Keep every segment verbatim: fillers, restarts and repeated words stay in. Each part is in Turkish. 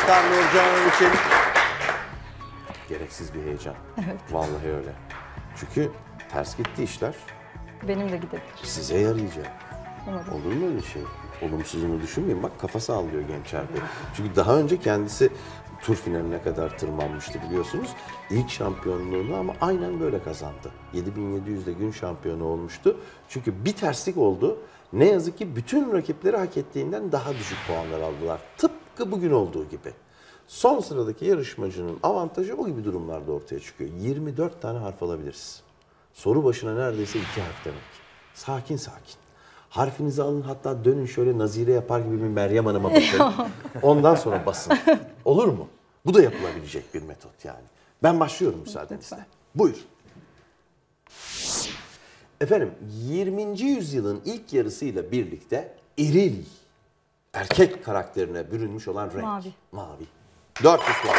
alkışlar Nurcan Hanım için. Gereksiz bir heyecan. Evet. Vallahi öyle. Çünkü ters gitti işler. Benim de gidebilir. Size yarayacak. Umarım. Olur mu öyle şey? Olumsuzunu düşünmeyin. Bak kafa sallıyor Gençer Bey. Çünkü daha önce kendisi tur finaline kadar tırmanmıştı biliyorsunuz. İlk şampiyonluğunu ama aynen böyle kazandı. yedi bin yedi yüzde gün şampiyonu olmuştu. Çünkü bir terslik oldu. Ne yazık ki bütün rakipleri hak ettiğinden daha düşük puanlar aldılar. Tıpkı bugün olduğu gibi. Son sıradaki yarışmacının avantajı o gibi durumlarda ortaya çıkıyor. yirmi dört tane harf alabiliriz. Soru başına neredeyse iki harf demek. Sakin sakin. Harfinizi alın, hatta dönün şöyle Nazire yapar gibi bir Meryem Hanım'a bakın. Ondan sonra basın. Olur mu? Bu da yapılabilecek bir metot yani. Ben başlıyorum müsaadenizle. Buyur. Efendim yirminci yüzyılın ilk yarısıyla birlikte eril, erkek karakterine bürünmüş olan renk. Mavi. Mavi. dört yüz puan.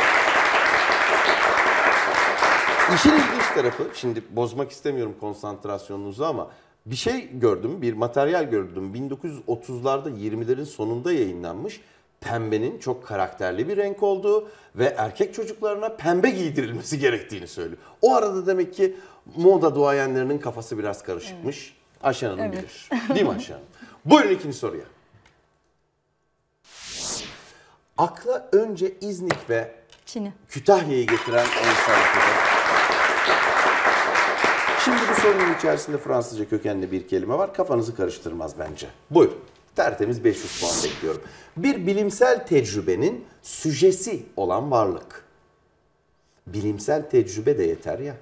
İşin ilginç tarafı, şimdi bozmak istemiyorum konsantrasyonunuzu ama bir şey gördüm, bir materyal gördüm. bin dokuz yüz otuzlarda yirmilerin sonunda yayınlanmış. Pembenin çok karakterli bir renk olduğu ve erkek çocuklarına pembe giydirilmesi gerektiğini söylüyor. O arada demek ki moda duayenlerinin kafası biraz karışıkmış. Evet. Ayşen Hanım Evet. bilir. Değil mi Ayşen Hanım? Buyurun ikinci soruya. Akla önce İznik ve Çin'i. Kütahya'yı getiren insan. Şimdi bu sorunun içerisinde Fransızca kökenli bir kelime var. Kafanızı karıştırmaz bence. Buyur. Tertemiz beş yüz puan bekliyorum. Bir bilimsel tecrübenin süjesi olan varlık. Bilimsel tecrübe de yeter ya.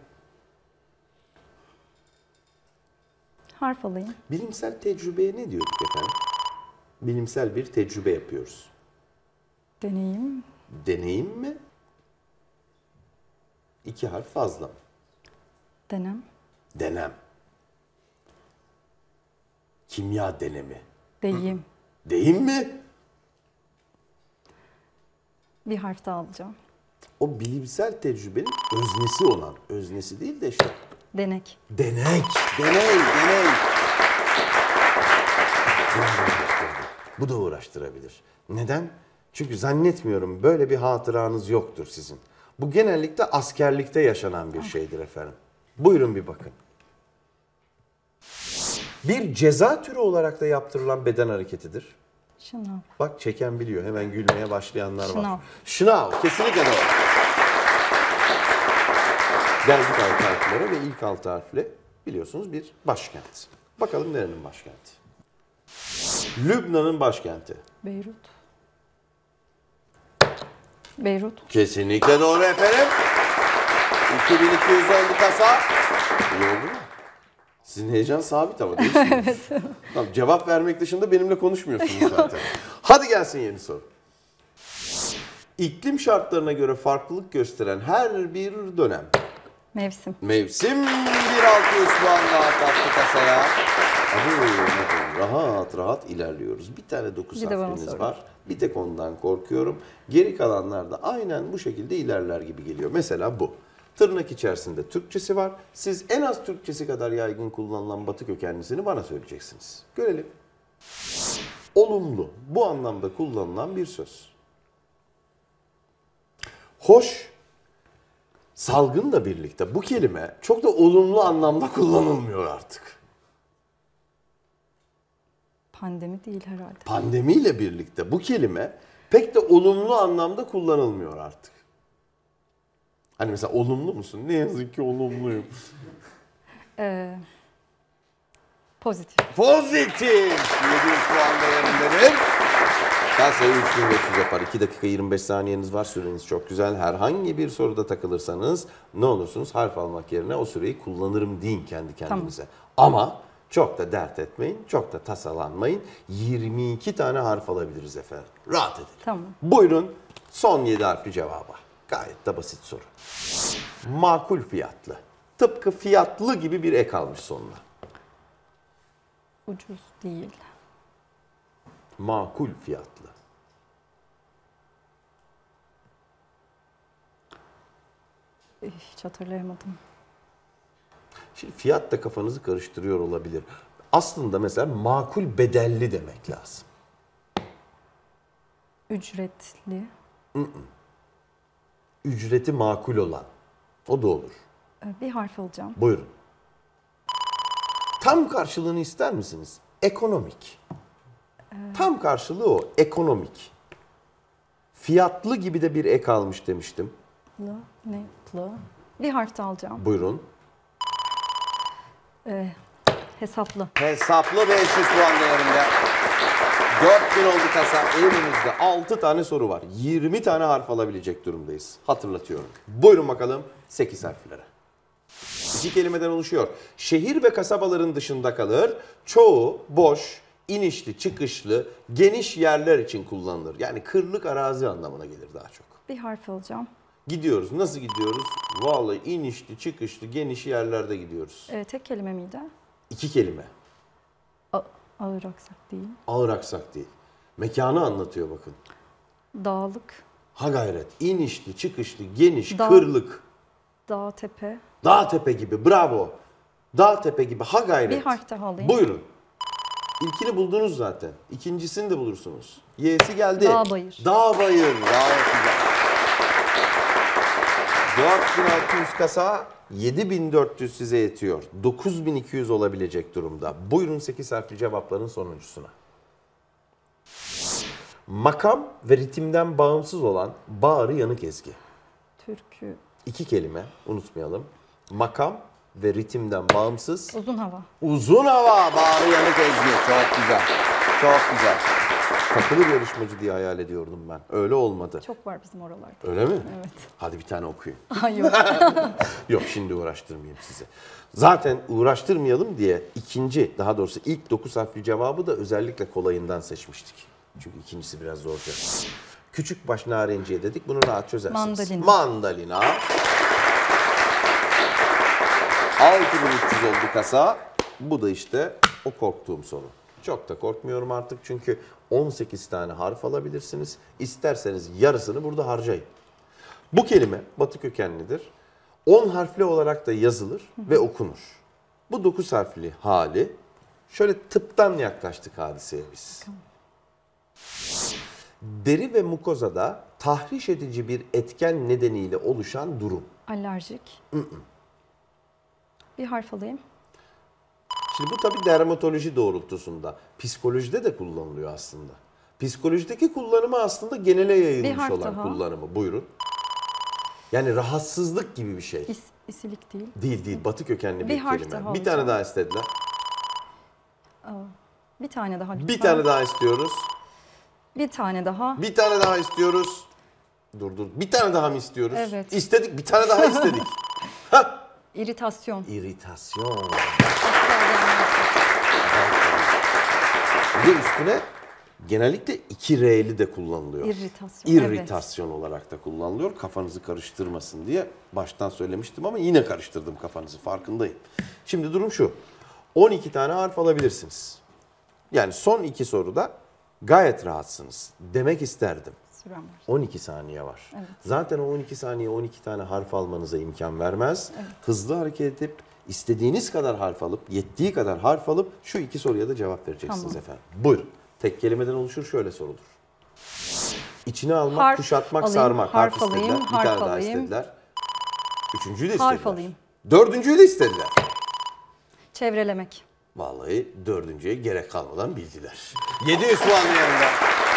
Harf alayım. Bilimsel tecrübeye ne diyorduk efendim? Bilimsel bir tecrübe yapıyoruz. Deneyim. Deneyim mi? İki harf fazla mı? Denem. Denem. Kimya denemi. Deyim. Deyim mi? Bir harf daha alacağım. O bilimsel tecrübenin öznesi olan, öznesi değil de işte. Denek. Denek, deney, deney. Bu da uğraştırabilir. Neden? Çünkü zannetmiyorum böyle bir hatıranız yoktur sizin. Bu genellikle askerlikte yaşanan bir şeydir efendim. Buyurun bir bakın. Bir ceza türü olarak da yaptırılan beden hareketidir. Şınav. Bak çeken biliyor. Hemen gülmeye başlayanlar var. Şınav. Şınav. Kesinlikle doğru. Geldik altı harflere ve ilk altı harfle biliyorsunuz bir başkent. Bakalım nerenin başkenti? Lübnan'ın başkenti. Beyrut. Beyrut. Kesinlikle doğru efendim. iki bin iki yüz oldu kasa. İyi oldu mu? Sizin heyecan sabit ama değil mi? Evet. Tamam, cevap vermek dışında benimle konuşmuyorsunuz zaten. Hadi gelsin yeni soru. İklim şartlarına göre farklılık gösteren her bir dönem. Mevsim. Mevsim bir altı yüz puan daha tatlı kasaya. Hadi rahat rahat ilerliyoruz. Bir tane dokuz Bir de bana harfimiz sorun. var. Bir tek ondan korkuyorum. Geri kalanlar da aynen bu şekilde ilerler gibi geliyor. Mesela bu. Tırnak içerisinde Türkçesi var. Siz en az Türkçesi kadar yaygın kullanılan Batı kökenlisini bana söyleyeceksiniz. Görelim. Olumlu. Bu anlamda kullanılan bir söz. Hoş. Salgınla birlikte bu kelime çok da olumlu anlamda kullanılmıyor artık. Pandemi değil herhalde. Pandemiyle birlikte bu kelime pek de olumlu anlamda kullanılmıyor artık. Hani mesela olumlu musun? Ne yazık ki olumluyum. Ee, pozitif. Pozitif. yedi yüz puan değerindedir. Kasayı üç bin beş yüz yapar. iki dakika yirmi beş saniyeniz var. Süreniz çok güzel. Herhangi bir soruda takılırsanız ne olursunuz harf almak yerine o süreyi kullanırım deyin kendi kendinize. Tamam. Ama çok da dert etmeyin. Çok da tasalanmayın. yirmi iki tane harf alabiliriz efendim. Rahat edelim. Tamam. Buyurun son yedi harfli cevaba. Gayet de basit soru. Makul fiyatlı. Tıpkı fiyatlı gibi bir ek almış sonuna. Ucuz değil. Makul fiyatlı. Hiç hatırlayamadım. Şimdi fiyat da kafanızı karıştırıyor olabilir. Aslında mesela makul bedelli demek lazım. Ücretli. Ücreti makul olan. O da olur. Ee, bir harf alacağım. Buyurun. Tam karşılığını ister misiniz? Ekonomik. Tam karşılığı o. Ekonomik. Fiyatlı gibi de bir ek almış demiştim. Plı, ne? Plı. Bir harf de alacağım. Buyurun. Ee, hesaplı. Hesaplı beş yüz puan değerinde. dört bin oldu kasa. Elimizde altı tane soru var. yirmi tane harf alabilecek durumdayız. Hatırlatıyorum. Buyurun bakalım sekiz harflere. İki kelimeden oluşuyor. Şehir ve kasabaların dışında kalır. Çoğu boş, inişli, çıkışlı, geniş yerler için kullanılır. Yani kırlık arazi anlamına gelir daha çok. Bir harf alacağım. Gidiyoruz. Nasıl gidiyoruz? Vallahi inişli, çıkışlı, geniş yerlerde gidiyoruz. Ee, tek kelime miydi? İki kelime. A- ağır aksak değil. Ağır aksak değil. Mekanı anlatıyor bakın. Dağlık. Ha gayret. İnişli, çıkışlı, geniş, Dağ. kırlık. Dağ, tepe. Dağ tepe gibi. Bravo. Dağ tepe gibi. Ha gayret. Bir harf daha alayım. Buyurun. İlkini buldunuz zaten. İkincisini de bulursunuz. Y'si geldi. Dağ bayır. Dağ bayır. Gayet güzel. dört bin altı yüz kasa, yedi bin dört yüz size yetiyor. dokuz bin iki yüz olabilecek durumda. Buyurun sekiz harfli cevapların sonuncusuna. Makam ve ritimden bağımsız olan bağrı yanık ezgi. Türkü. İki kelime unutmayalım. Makam ve ritimden bağımsız. Uzun hava. Uzun hava, bağrı yanık ezgi. Çok güzel. Çok güzel. Takılı bir yarışmacı diye hayal ediyordum ben. Öyle olmadı. Çok var bizim oralarda. Öyle mi? Evet. Hadi bir tane okuyun. Ay yok. Yok şimdi uğraştırmayayım sizi. Zaten uğraştırmayalım diye ikinci, daha doğrusu ilk dokuz harfli cevabı da özellikle kolayından seçmiştik. Çünkü ikincisi biraz zorca. Küçük baş narenciye dedik, bunu rahat çözersiniz. Mandalina. Mandalina. altı bin üç yüz oldu kasa. Bu da işte o korktuğum soru. Çok da korkmuyorum artık çünkü on sekiz tane harf alabilirsiniz. İsterseniz yarısını burada harcayın. Bu kelime Batı kökenlidir. on harfli olarak da yazılır ve okunur. Bu dokuz harfli hali, şöyle tıptan yaklaştık hadiseye biz. Deri ve mukozada tahriş edici bir etken nedeniyle oluşan durum. Alerjik. Bir harf alayım. Şimdi bu tabii dermatoloji doğrultusunda. Psikolojide de kullanılıyor aslında. Psikolojideki kullanımı aslında genele Bir yayılmış harf olan daha. kullanımı. Buyurun. Yani rahatsızlık gibi bir şey. İs, isilik değil. Değil değil. Batı kökenli bir, Bir harf kelime. daha Bir tane alacağım. daha istediler. Aa, bir tane daha lütfen. Bir tane daha istiyoruz. Bir tane daha. Bir tane daha istiyoruz. Dur dur. Bir tane daha mı istiyoruz? Evet. İstedik. Bir tane daha istedik. Hah. İritasyon. İritasyon. Asla gelmez. Bir de üstüne genellikle iki R'li de kullanılıyor. İritasyon. İrritasyon olarak da kullanılıyor. Kafanızı karıştırmasın diye baştan söylemiştim ama yine karıştırdım kafanızı, farkındayım. Şimdi durum şu. on iki tane harf alabilirsiniz. Yani son iki soruda gayet rahatsınız. Demek isterdim. Sürem var. on iki saniye var. Evet. Zaten o on iki saniye on iki tane harf almanıza imkan vermez. Hızlı hareket edip istediğiniz kadar harf alıp, yettiği kadar harf alıp şu iki soruya da cevap vereceksiniz Tamam. efendim. Buyurun. Tek kelimeden oluşur, şöyle sorulur. İçine almak, Harf kuşatmak, alayım, sarmak. harf istediler. alayım, Bir harf tane daha alayım. istediler. Üçüncüyü de istediler. Harf alayım. Dördüncüyü de istediler. Çevrelemek. Vallahi dördüncüye gerek kalmadan bildiler. yedi yüz puan yanında.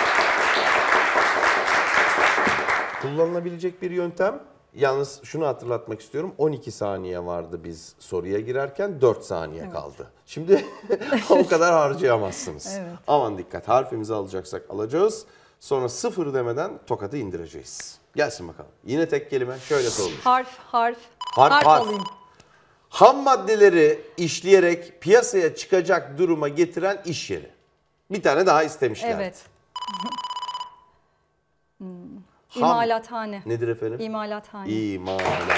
Kullanılabilecek bir yöntem. Yalnız şunu hatırlatmak istiyorum. on iki saniye vardı biz soruya girerken, dört saniye Evet. kaldı. Şimdi o kadar harcayamazsınız. Evet. Aman dikkat, harfimizi alacaksak alacağız. Sonra sıfır demeden tokadı indireceğiz. Gelsin bakalım. Yine tek kelime şöyle sorulur. Harf, harf. Harf, harf. alayım. Ham maddeleri işleyerek piyasaya çıkacak duruma getiren iş yeri. Bir tane daha istemişlerdi. Evet. Hmm. Ham- İmalathane. Nedir efendim? İmalathane. İmalathane.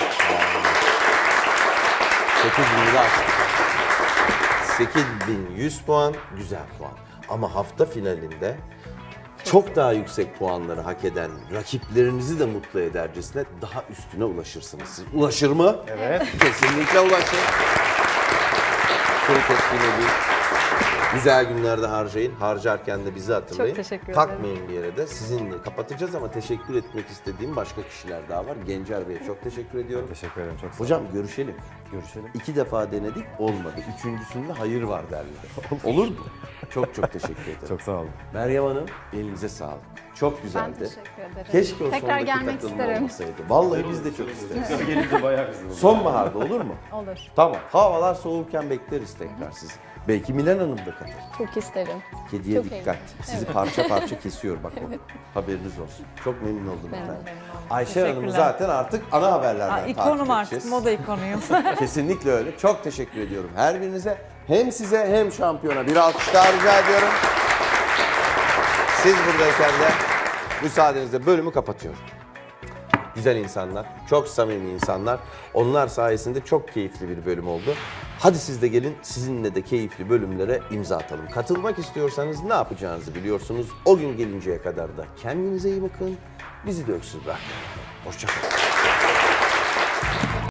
sekiz bin açtık. sekiz bin yüz puan, güzel puan. Ama hafta finalinde çok daha yüksek puanları hak eden rakiplerinizi de mutlu edercesine daha üstüne ulaşırsınız. Siz ulaşır mı? Evet. Kesinlikle ulaşır. Şöyle teslim edeyim. Güzel günlerde harcayın. Harcarken de bizi hatırlayın. Çok teşekkür ederim. Takmayın bir yere de. Sizinle kapatacağız ama teşekkür etmek istediğim başka kişiler daha var. Gencer Bey'e çok teşekkür ediyorum. Teşekkür ederim. Çok sağ olun. Hocam görüşelim. Görüşelim. İki defa denedik, olmadı. Üçüncüsünde hayır var derler. Olur mu? Çok çok teşekkür ederim. Çok sağ olun. Meryem Hanım, elinize sağlık. Çok Ben güzeldi. teşekkür ederim. Keşke o Tekrar sondaki gelmek takılma isterim. olmasaydı. Vallahi biz de çok isteriz. Gelince bayağı güzel. Sonbaharda olur mu? Olur. Tamam. Havalar soğurken bekleriz tekrar sizi. Belki Milan Hanım da katılır. Çok isterim. Kediye Çok dikkat. eğlenceli. Sizi parça parça kesiyor bak o. Haberiniz olsun. Çok memnun oldum Ben de efendim. memnun oldum. Ayşe Hanım'ı Teşekkürler. zaten artık ana haberlerden Aa, takip ikonum artık, edeceğiz. moda ikonuyum. Kesinlikle öyle. Çok teşekkür ediyorum her birinize. Hem size hem şampiyona bir alkış daha rica ediyorum. Siz buradayken de müsaadenizle bölümü kapatıyorum. Güzel insanlar, çok samimi insanlar. Onlar sayesinde çok keyifli bir bölüm oldu. Hadi siz de gelin, sizinle de keyifli bölümlere imza atalım. Katılmak istiyorsanız ne yapacağınızı biliyorsunuz. O gün gelinceye kadar da kendinize iyi bakın. Bizi de öksüz bırakmayın. Hoşça kalın.